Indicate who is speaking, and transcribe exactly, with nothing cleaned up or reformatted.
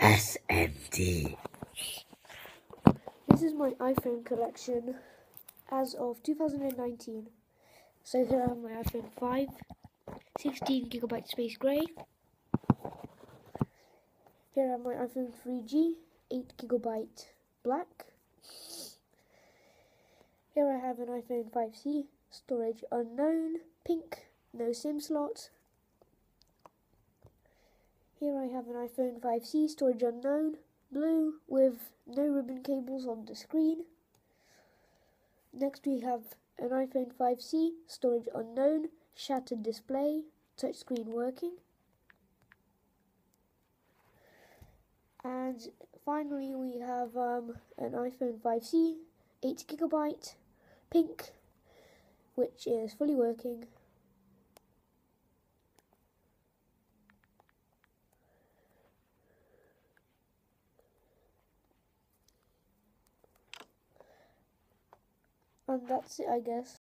Speaker 1: S M D.
Speaker 2: This is my iPhone collection as of two thousand nineteen. So here I have my iPhone five, sixteen gigabyte space grey. Here I have my iPhone three G, eight gigabyte black. Here I have an iPhone five C, storage unknown, pink, no SIM slot. Here I have an iPhone five C, storage unknown, blue, with no ribbon cables on the screen. Next we have an iPhone five C, storage unknown, shattered display, touchscreen working. And finally we have um, an iPhone five C, eight gigabyte, pink, which is fully working. And that's it, I guess.